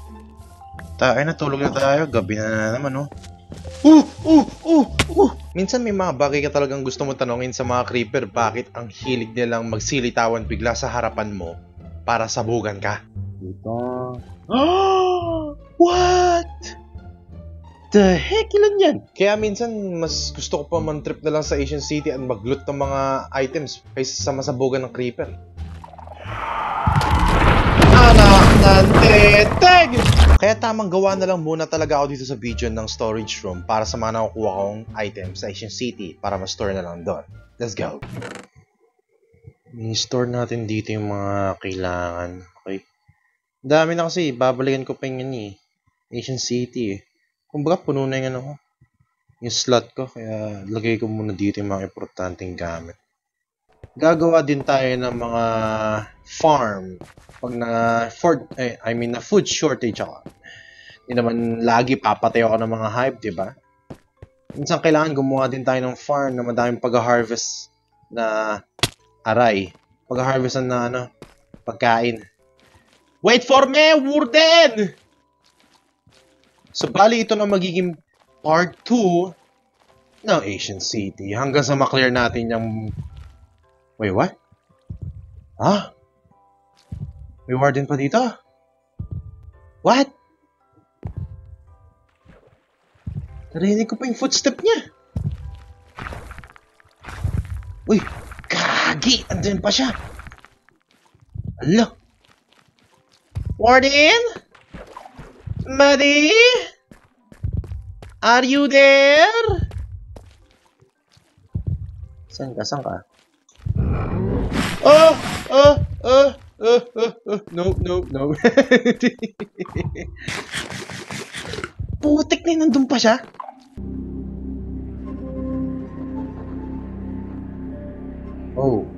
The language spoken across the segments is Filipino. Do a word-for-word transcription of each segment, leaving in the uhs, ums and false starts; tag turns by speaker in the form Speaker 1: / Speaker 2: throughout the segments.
Speaker 1: Tayo na, tulog na tayo. Gabi na naman, oh. Uh! Uh! Uh! Uh! Minsan may mga bagay ka talagang gusto mo tanongin sa mga creeper, bakit ang hilig nilang magsilitawan bigla sa harapan mo para sabugan ka. Dito. Oh! What? The heck, ilan yan? Kaya minsan, mas gusto ko pa man-trip na lang sa Asian City at mag-loot ng mga items kaysa sa masabugan ng creeper. Anak ng teteg! Kaya tamang gawa na lang muna talaga ako dito sa video ng storage room para sa mga nakukuha kong items sa Asian City para ma-store na lang doon. Let's go! I-store natin dito yung mga kailangan. Okay. Dami na kasi, babalikan ko pa yun eh. Asian City eh. Kumbaga puno na yung ano ko. Yung slot ko, kaya lagay ko muna dito yung mga importanteng gamit. Gagawa din tayo ng mga farm pag na food, eh, I mean na food shortage ako. Hindi naman lagi papatay ako ng mga hive, di ba? Minsan kailangan gumawa din tayo ng farm na madaming pag-harvest na aray. Pag-harvest na ano, pagkain. Wait for me, Warden! So bali ito na magiging part two ng Asian City hanggang sa ma-clear natin yung... Wait, what? Ah? May warden pa dito? What? Narinig ko pa yung footstep niya. Uy, kagi! Andun pa siya. Ala. Warden? Buddy? Are you there? Saan ka? Saan ka? Oh! Oh! Oh! Oh! Oh! Oh! No! No! No! Putik na, nandun pa siya? Oh.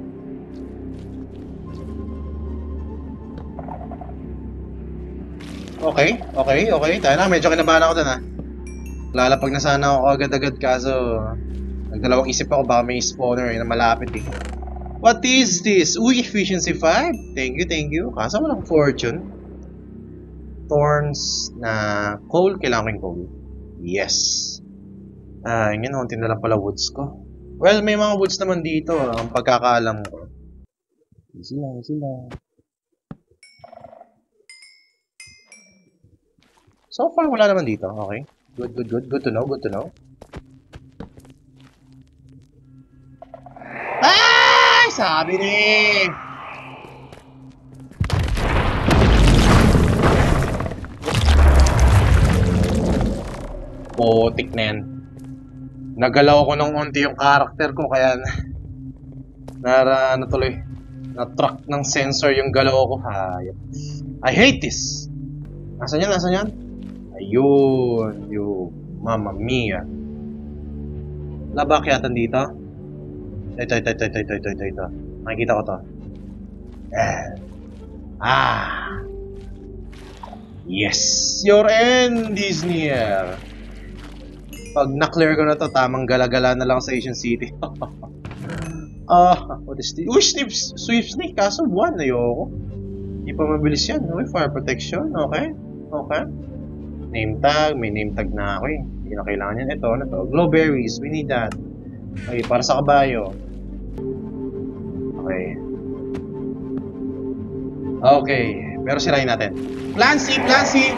Speaker 1: Okay, okay, okay. Tayo na, medyo kinabahan ako dun ha. Lalapag na sana ako agad-agad kaso nagdalawang isip ako baka may spawner eh, na malapit eh. What is this? Uy, efficiency five. Thank you, thank you. Kaso walang fortune. Thorns na coal. Kailangan ko yung coal. Yes. Ah, yun, hunti na lang pala woods ko. Well, may mga woods naman dito. Ang pagkakaalam ko. Easy lang, easy lang. So far, wala naman dito. Okay. Good, good, good. Good to know, good to know. Ay! Sabi ni! Putik na yan. Nagalaw ko ng unti yung karakter ko, kaya nara, ano tuloy, na-track ng sensor yung galaw ko. Hayop. I hate this! Nasaan yan? Nasaan yan? Ayun, yung Mamma Mia. Labakyatan dito. Ito, ito, ito, ito, ito, ito, ito, ito. Nakikita ko to. Eh. Ah. Yes. Your end is near. Pag na-clear ko na to, tamang galagala na lang sa Asian City. Ah, uh, what is this? Uy, snip, swift snake. Kaso one, ayoko. Hindi pa mabilis yan. Okay, fire protection. Okay. Okay. Name tag. May name tag na ako eh. Hindi na kailangan yan. Ito, ano to? Glowberries. We need that. Okay, para sa kabayo. Okay. Okay. Pero sirain natin. Clancy! Clancy!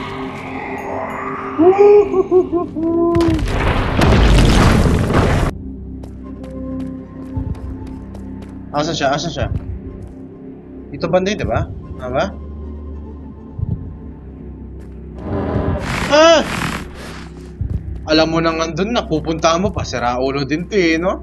Speaker 1: Asan siya? Asan siya? Dito banda yun, diba? Ano ba? Ah! Alam mo nang nandun na, pupunta mo pa, sira ulo din to eh, no?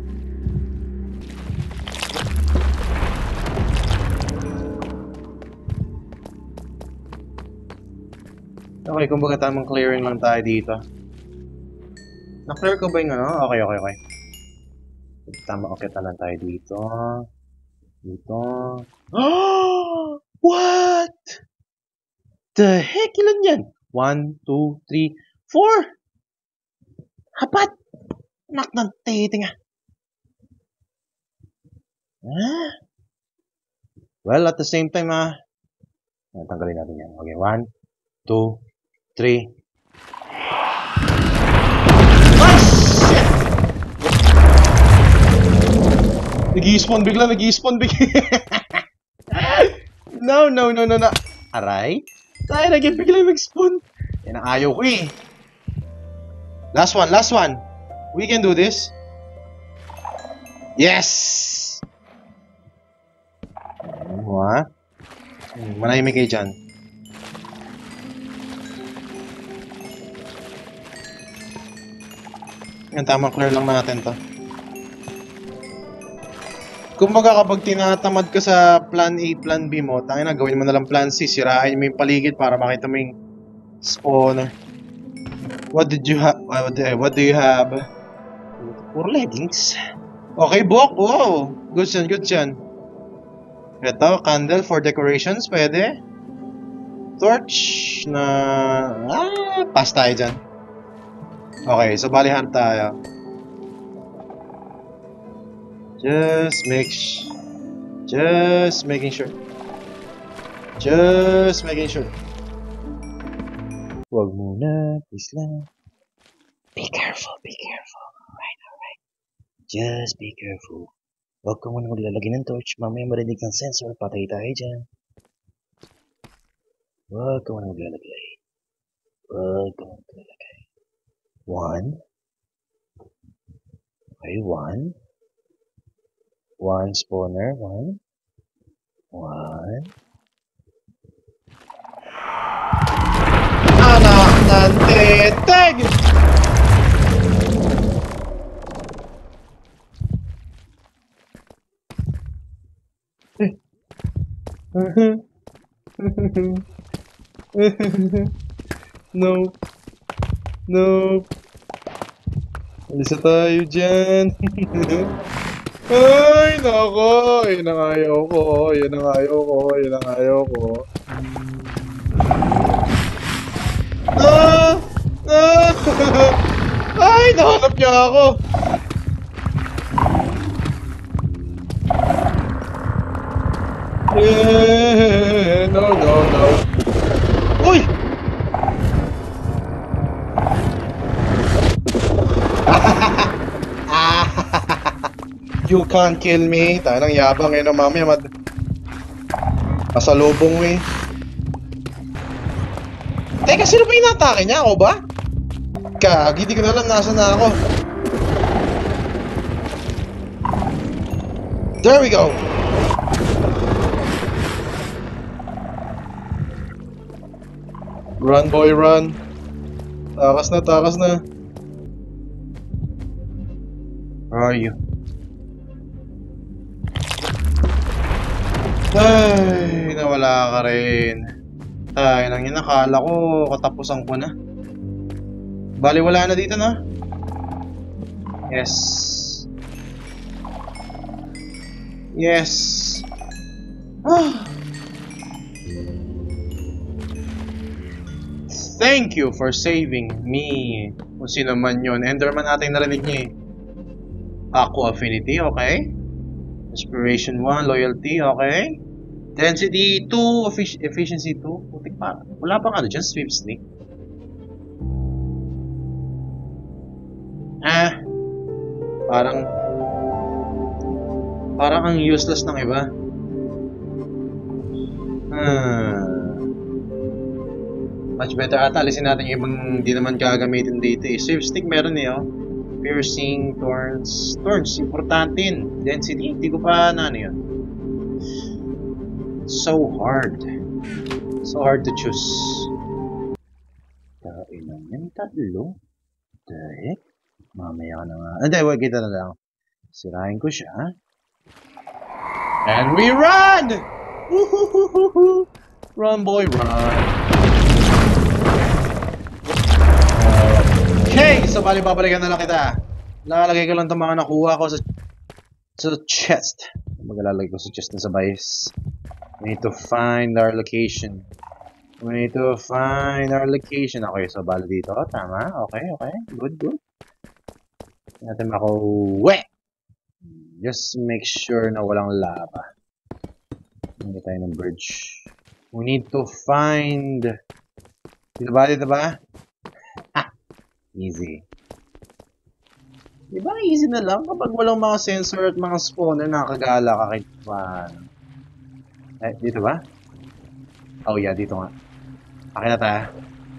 Speaker 1: Okay, kumbaga tamang clearing lang tayo dito. Na-clear ko ba yung ano? Okay, okay, okay. Tama, okay na lang tayo dito. Dito. Oh! What? The heck, ilan yan? One, two, three, four! Hapat! Anak ng tete nga. Ah? Well, at the same time, ah, tanggalin natin yan. Okay, one, two, three. Ah, shit! Nag-i-spawn bigla, nag-i-spawn bigla. No, no, no, no, no. Aray? Tayo, nag-bigla mag-spawn. Yan ang ayaw ko eh. Last one, last one. We can do this. Yes! Ano ha? Hmm, manahimik kayo dyan. Yan, tamang clear lang natin to. Kumbaga kapag tinatamad ka sa plan A, plan B mo, tangina na, gawin mo na lang plan C, sirain mo yung paligid para makita mo yung spawner. What did you have? What, what do you have? Puro leggings. Okay, Bok. Wow. Good yan, good yan. Ito, candle for decorations. Pwede. Torch na... Ah, pass tayo dyan. Okay, so balihan tayo. Just make sh Just making sure. Just making sure. Wag muna, please lang. Be careful, be careful. Alright, alright. Just be careful. Wag ka muna maglalagay ng torch. Mamaya marinig ng sensor, patay tayo dyan. Wag ka muna maglalagay. Wag ka muna maglalagay. One. Okay, one. One spawner, one. One. Anak ng teteg! No. No. Alis na tayo dyan. Ay, nako! Yun ang ayaw ko. Yun ang ayaw ko. Yun ang ayaw ko. Ah! Ah! Ay, nahanap niya ako! Eh, no, no, no. Uy! You can't kill me. Tayo nang yabang eh no, mamaya mad... Masalubong eh. Teka, sino ba inatake niya? Ako ba? Kag, hindi ko na alam nasa na ako. There we go! Run boy, run. Takas na, takas na. Where are you? Ay, nawala ka rin. Ay, nang yun, nakala ko katapusan ko na. Bali, wala na dito, no? Yes. Yes. Ah. Thank you for saving me. Kung sino man yun. Enderman natin narinig niya eh. Aqua Affinity, okay. Inspiration one, Loyalty, okay. Density two, effic Efficiency two. Putik pa. Wala pa ano dyan, Sweep Sneak. Ah. Parang... Parang ang useless ng iba. Hmm. Much better ata. Alisin natin yung ibang hindi naman gagamitin dito eh. Sweep Sneak meron eh oh. Piercing, Thorns. Thorns, importante yun. Density, hindi ko pa na ano yun. So hard. So hard to choose. Tain lang yan, tatlo. The heck? Mamaya ka na nga. Hindi, wag kita na lang. Sirahin ko siya. And we run! Woohoo! Run boy, run. Okay, so bali babalikan na lang kita. Lalagay ko lang itong mga nakuha ko sa sa chest. Maglalagay ko sa chest na sa bias. We need to find our location. We need to find our location. Okay, so bali dito. Tama. Okay, okay. Good, good. Natin makuwi. Just make sure na walang lava. Hindi tayo ng bridge. We need to find Dito ba? Dito ba? Ha! Easy. Diba easy na lang kapag walang mga sensor at mga spawner nakakagala ka kahit paano. Eh, dito ba? Oh yeah, dito nga. Akin na tayo.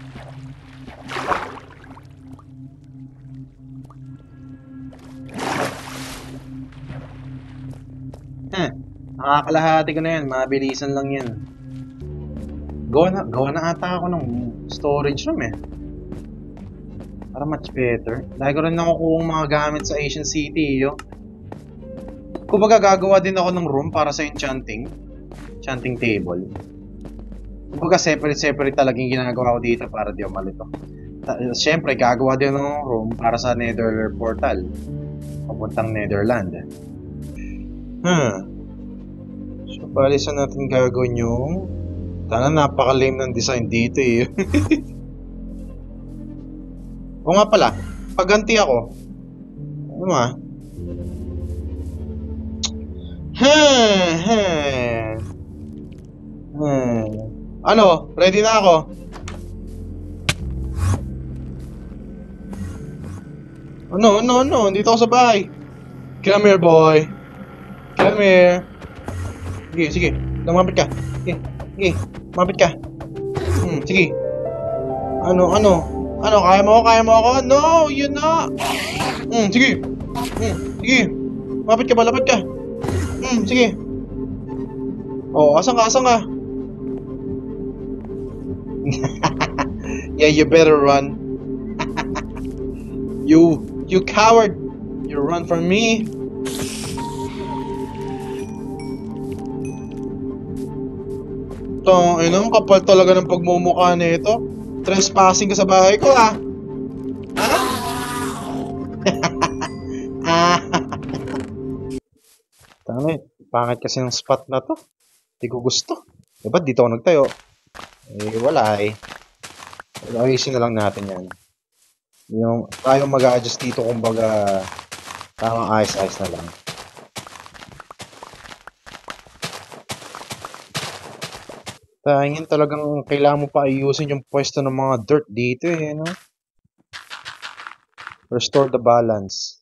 Speaker 1: Heh, nakakalahati ko na yan. Mabilisan lang yan. Gawa na, gawa na ata ako ng storage room eh. Para much better. Dahil ko rin nakukuha mga gamit sa Asian City, yo. Kumbaga gagawa din ako ng room para sa enchanting. Enchanting table. Kumbaga separate-separate talaga yung ginagawa ko dito para di ako malito. Siyempre, gagawa din ng room para sa Nether portal. Papuntang Netherland. Hmm. So, bali sa natin gagawin yung... Tana, napaka-lame ng design dito eh. O nga pala, pagganti ako. Ano ah? Hmm, hmm. Hmm. Ano? Ready na ako. Ano, ano, ano? Dito ako sa bahay. Come here, boy. Come here. Sige, sige. Lumapit ka. Sige, sige. Lumapit ka. Hmm, sige. Ano, ano? Ano, kaya mo ako? Kaya mo ako? No, yun na. Hmm, sige. Hmm, sige. Lumapit ka ba? Lapit ka. Hmm, sige. Oh, asan ka? Asan ka? Yeah, you better run. You, you coward. You run from me. Tong, ino, kapal talaga ng pagmumukha nito. Trespassing ka sa bahay ko, ah. Ah. Tama eh. Pangit kasi ng spot na to. Hindi ko gusto. Eh, ba't dito ako nagtayo? Eh, wala eh. Ayusin na lang natin yan. Yung, tayo mag-a-adjust dito, kumbaga, tamang ayos-ayos na lang. Tahingin talagang kailangan mo pa ayusin yung pwesto ng mga dirt dito eh, no? Restore the balance.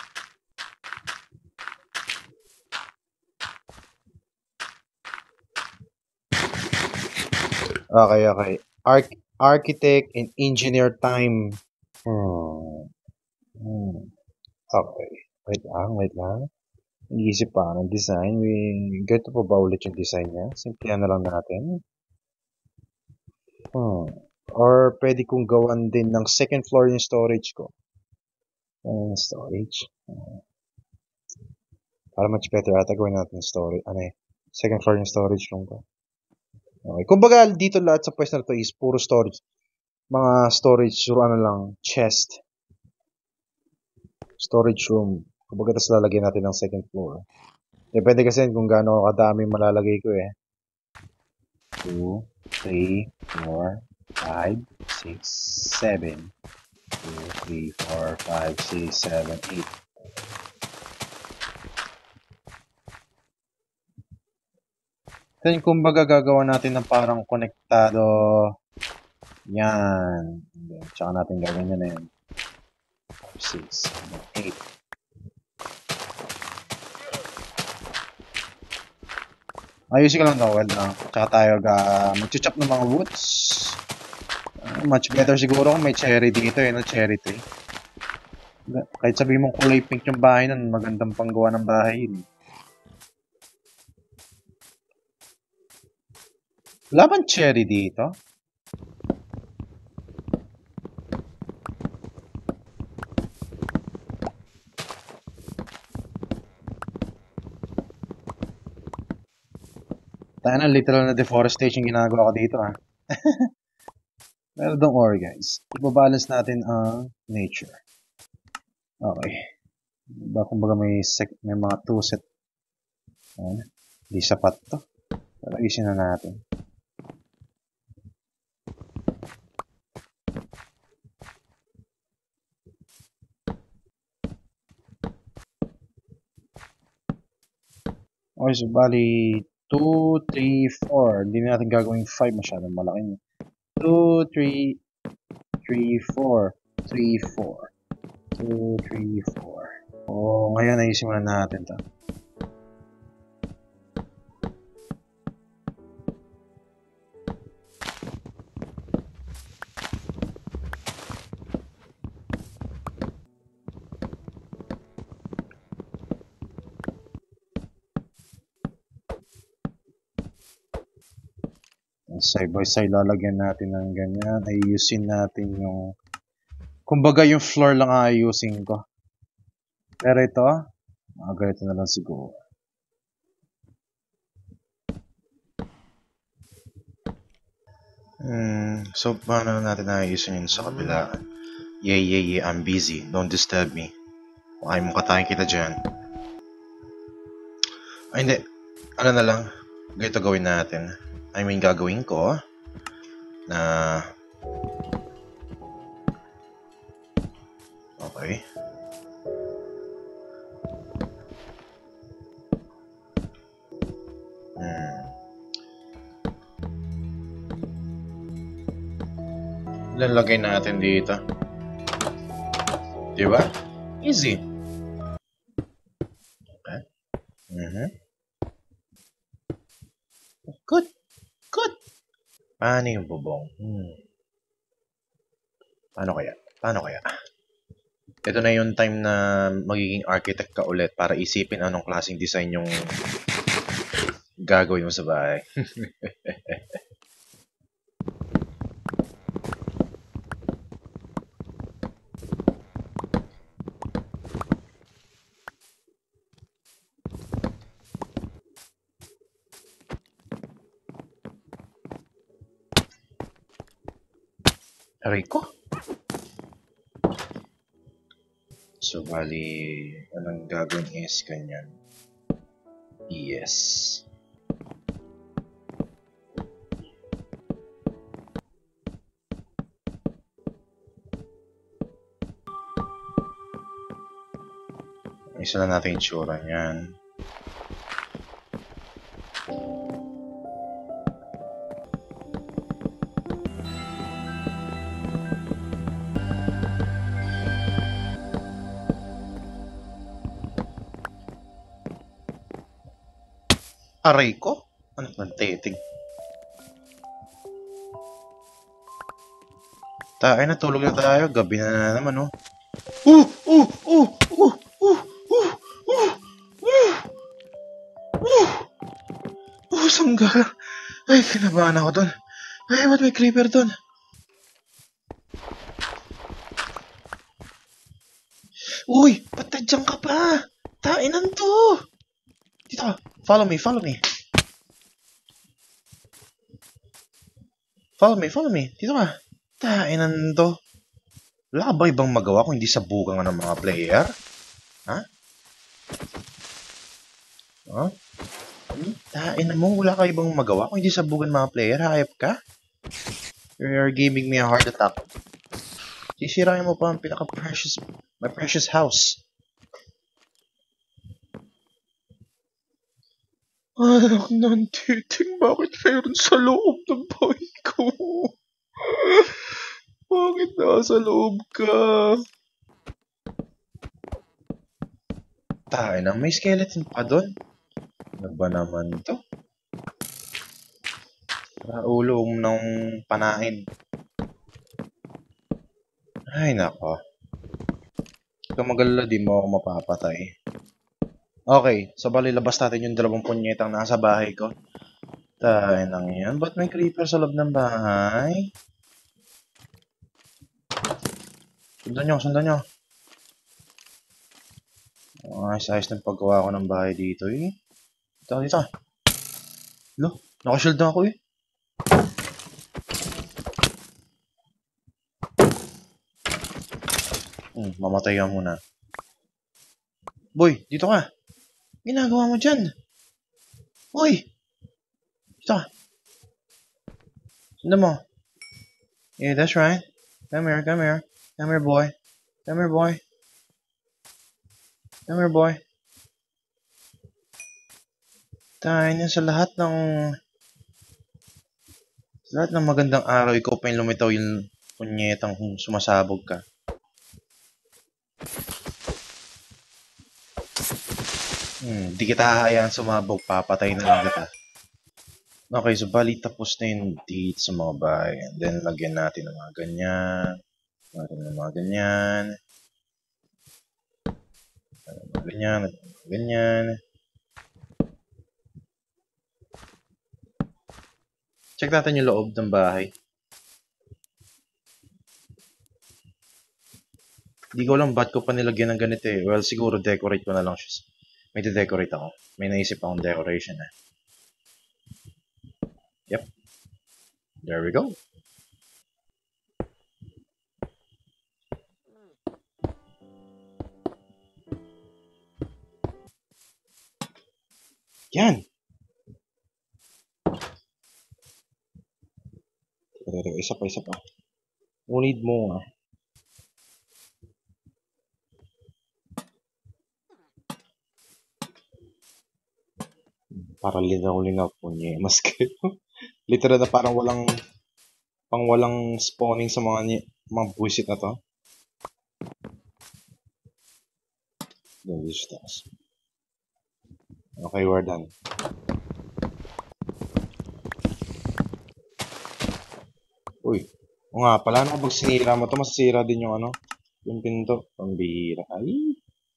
Speaker 1: Okay, okay. Arch architect and engineer time. Hmm. Hmm. Okay. Wait lang, wait lang. Nag-iisip pa ng design. We, ganito pa ba ulit yung design niya? Simplihan na lang natin. Hmm. Or pwede kong gawan din ng second floor yung storage ko. Uh, storage. Uh, para much better ata gawin natin storage. Ano eh? Second floor yung storage room ko. Okay. Kumbaga dito lahat sa pwesto na to is puro storage. Mga storage room, ano lang, chest. Storage room. Kumbaga tapos lalagyan natin ng second floor. Depende kasi kung gaano kadami malalagay ko eh. two, three, four, five, six, seven. two, three, four, five, six, seven, eight. Then, kumbaga gagawa natin ng parang konektado. Yan. Then, tsaka natin gagawin yan na yan. five, six, seven, eight. Ayusin ko lang daw, well lang. Tsaka tayo ga mag-chop ng mga woods. Uh, much better siguro kung may cherry dito eh, no? Cherry tree. Kahit sabihin mong kulay pink yung bahay nun, magandang panggawa ng bahay yun. Wala bang cherry dito? Tayo na, literal na deforestation ginagawa ko dito ah. Pero don't worry guys. Ibabalance natin ang nature. Okay. Diba kumbaga may, sec may mga two set. Ayan. Di sapat to. Pero isin na natin. Okay, so bali two, three, four. Hindi natin gagawing five, masyadong malaki. two, three, three, four. three, four. two, three, four. Oh, ngayon ayusin muna natin to. Side by side lalagyan natin ng ganyan. Ayusin natin yung kumbaga yung floor lang ayusin ko. Pero ito, mga ganito na lang siguro. Hmm, so paano natin ayusin yun sa kabila? Yeah, yeah, yeah, I'm busy. Don't disturb me. Kung ayaw mong katayin kita dyan. Ay, hindi. Ano na lang. Ganito gawin natin. I mean, gagawin ko na okay. Hmm. Lalagay natin dito. Diba? Easy. Okay. Mm-hmm. Good. Good. Paano yung bubong? Hmm. Paano kaya? Paano kaya? Ito na yung time na magiging architect ka ulit para isipin anong klaseng design yung gagawin mo sa bahay. Aray ko. So, bali, anong gagawin is ganyan. Yes. Isa na natin yung tsura niyan. Aray ko? Ano nang tetig? Tayo, natulog na tayo. Gabi na na naman, oh. Uh! Uh! Uh! Uh! Uh! Uh! Uh! Uh! Uh! Uh! Sangga! Ay, kinabahan ako doon. Ay, ba't may creeper doon? Uy! Ba't nandiyan ka pa? Tainan to! Dito, follow me, follow me. Follow me, follow me. Dito ka. Tainan to. Wala ba ibang magawa kung hindi sabukan ng mga player? Ha? Ha? Tainan mo, wala ka ibang magawa kung hindi sabukan mga player? Hayop ka? You're giving me a heart attack. Sisirain mo pa ang pinaka-precious, my precious house. Anak ng titing, bakit mayroon sa loob ng bahay ko? Bakit nasa loob ka? Tayo na, may skeleton pa doon. Ano ba naman to? Raulong ng panahin. Ay, nako. Kung magalala, di mo ako mapapatay. Okay, so bali labas natin yung dalawang punyetang nasa bahay ko. Tayo nang yan. Ba't may creeper sa loob ng bahay? Sundan nyo, sundan nyo. Ayos-ayos ng paggawa ko ng bahay dito eh. Dito, dito. Lo, nakashield na ako eh. Hmm, mamatay ka muna. Boy, dito ka. Ginagawa mo dyan? Boy! Dito ka. Sundan mo. Yeah, that's right. Come here, come here. Come here, boy. Come here, boy. Come here, boy. Tayo na sa lahat ng... Lahat ng magandang araw, ikaw pa yung lumitaw yung punyetang kung sumasabog ka. Hmm, di kita hahayaan sumabog, papatay na lang kita. Okay, so bali tapos na yung date sa mga bahay. And then, lagyan natin ng mga ganyan. Lagyan ng mga ganyan. Lagyan ng mga ganyan. Lagyan ng mga ganyan. Check natin yung loob ng bahay. Di ko alam ba't ko pa nilagyan ng ganito eh. Well, siguro decorate ko na lang siya. May de-decorate ako. May naisip akong decoration eh. Yep. There we go. Yan! Isa pa, isa pa. Unid mo nga. Parang linaw-linaw po niya. Mas literal na parang walang pang walang spawning sa mga mga buwisit na to. Then this task. Okay, we're done. Uy, o nga pala, no, pag sinira mo to, masasira din yung ano, yung pinto. Pambihira. Ay!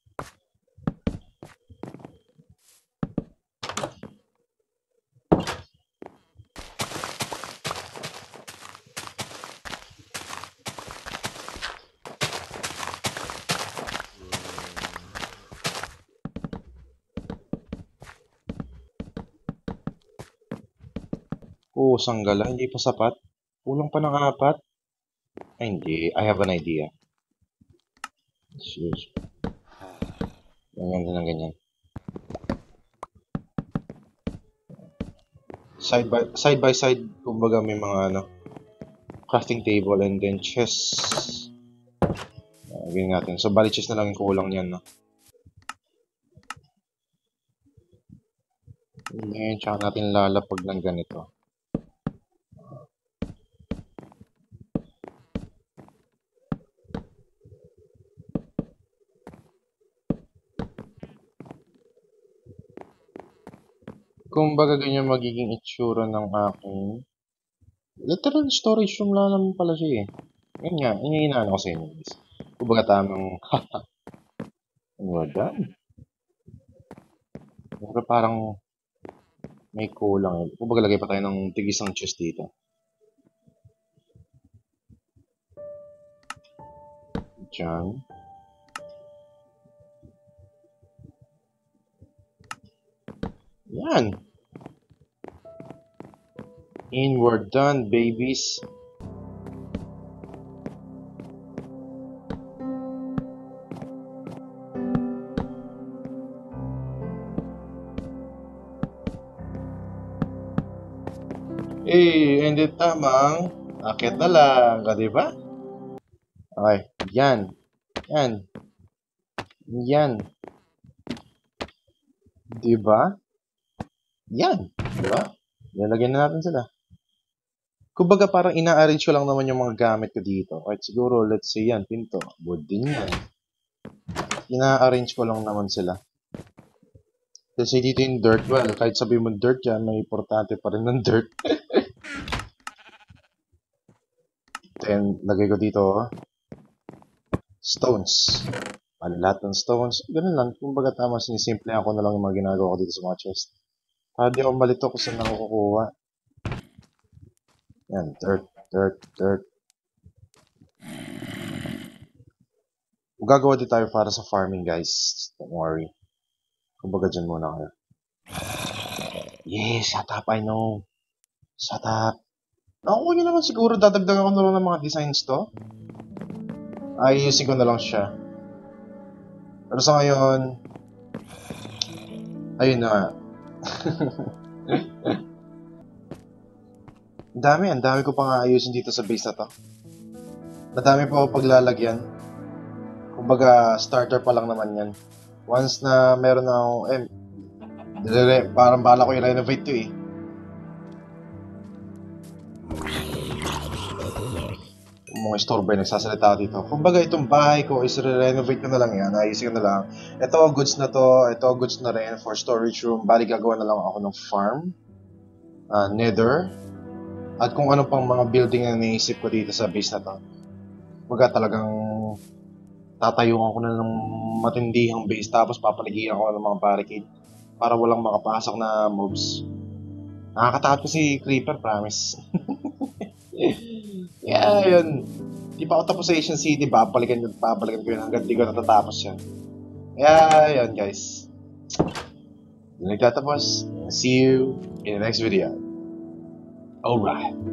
Speaker 1: Oo, sanggala, hindi pa sapat. Kulang pa ng apat. Ay, hindi. I have an idea. Jeez. Ganyan din ang ganyan. Side by side, by side kumbaga may mga ano, crafting table and then chest. Uh, ganyan natin. So, bali chest na lang yung kulang niyan, no? And then, tsaka natin lalapag ng ganito. Kumbaga ganyan magiging itsura ng aking literal storage room lang naman pala siya eh. Yan nga, yun yung inaano ko sa inyo guys. Kumbaga tamang haha. We're done. Pero parang may kulang eh. Kumbaga lagay pa tayo ng tigisang chest dito. Diyan. Yan. And we're done, babies. Eh, hindi tamang. Akit na lang, ka, diba? Okay, yan. Yan. Yan. Diba? Yan. Diba? Lalagyan na natin sila. Kumbaga parang ina-arrange ko lang naman yung mga gamit ko dito. Kahit siguro, let's say yan, pinto. Wood din yan. Ina-arrange ko lang naman sila. Kasi dito yung dirt, well, kahit sabi mo dirt yan, may importante pa rin ng dirt. Then, lagay ko dito, stones. Pala lahat ng stones. Ganun lang. Kumbaga tama, sinisimple ako na lang yung mga ginagawa ko dito sa mga chest. Para di ako malito kung saan ako kukuha. Yan, dirt, dirt, dirt. Gagawa din tayo para sa farming, guys. Don't worry. Kumbaga dyan muna kayo. Yes, shut up, I know. Shut up. Ako yun naman siguro, dadagdagan ko na lang ng mga designs to. Ayusin ko na lang siya. Pero sa ngayon, ayun na. Ang dami, ang dami ko pang aayusin dito sa base na to. Madami pa ako paglalagyan. Kumbaga, starter pa lang naman yan. Once na meron na ako, eh, parang bala ko i-renovate to eh. mga istorbo yung nagsasalita dito. Kumbaga itong bahay ko is re-renovate ko na lang yan, ayusin ko na lang. Ito goods na to, ito goods na rin for storage room. Bali gagawa na lang ako ng farm, uh, nether, at kung ano pang mga building na naisip ko dito sa base na to. Kumbaga talagang tatayuan ko na ng matindihang base tapos papaligiran ko ng mga barricade para walang makapasok na mobs. Nakakatakot ko si Creeper, promise. Yeah, yun. Di pa ako tapos sa Asian City, babalikan yun, babalikan ko yun hanggang di ko natatapos yan. Yeah, yun guys. Yun nagtatapos. See you in the next video. Alright.